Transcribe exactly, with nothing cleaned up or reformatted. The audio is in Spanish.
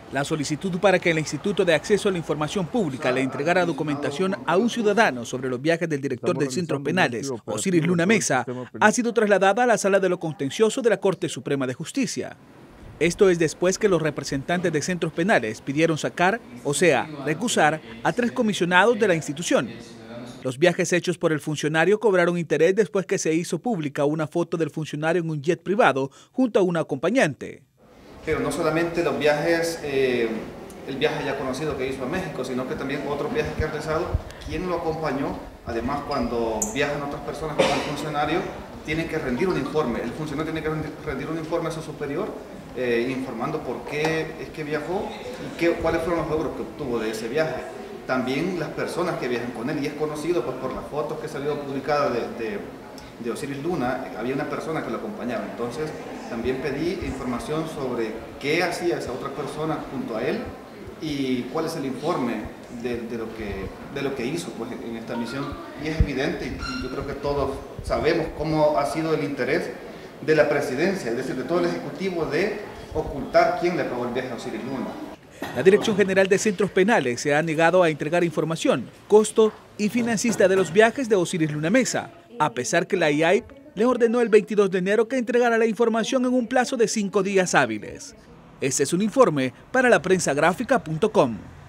La solicitud para que el Instituto de Acceso a la Información Pública le entregara documentación a un ciudadano sobre los viajes del director de Centros Penales, Osiris Luna Meza, ha sido trasladada a la Sala de lo Contencioso de la Corte Suprema de Justicia. Esto es después que los representantes de Centros Penales pidieron sacar, o sea, recusar, a tres comisionados de la institución. Los viajes hechos por el funcionario cobraron interés después que se hizo pública una foto del funcionario en un jet privado junto a un acompañante. Pero no solamente los viajes, eh, el viaje ya conocido que hizo a México, sino que también otros viajes que ha realizado, quién lo acompañó. Además, cuando viajan otras personas con el funcionario, tienen que rendir un informe. El funcionario tiene que rendir, rendir un informe a su superior, eh, informando por qué es que viajó y qué, cuáles fueron los logros que obtuvo de ese viaje. También las personas que viajan con él, y es conocido pues, por las fotos que salieron publicadas de, de, de Osiris Luna, había una persona que lo acompañaba. Entonces, también pedí información sobre qué hacía esa otra persona junto a él y cuál es el informe de, de, lo, que, de lo que hizo pues, en esta misión. Y es evidente, y yo creo que todos sabemos cómo ha sido el interés de la presidencia, es decir, de todo el Ejecutivo, de ocultar quién le pagó el viaje a Osiris Luna. La Dirección General de Centros Penales se ha negado a entregar información, costo y financista de los viajes de Osiris Luna Meza, a pesar que la I A I P le ordenó el veintidós de enero que entregara la información en un plazo de cinco días hábiles. Este es un informe para la prensa gráfica punto com.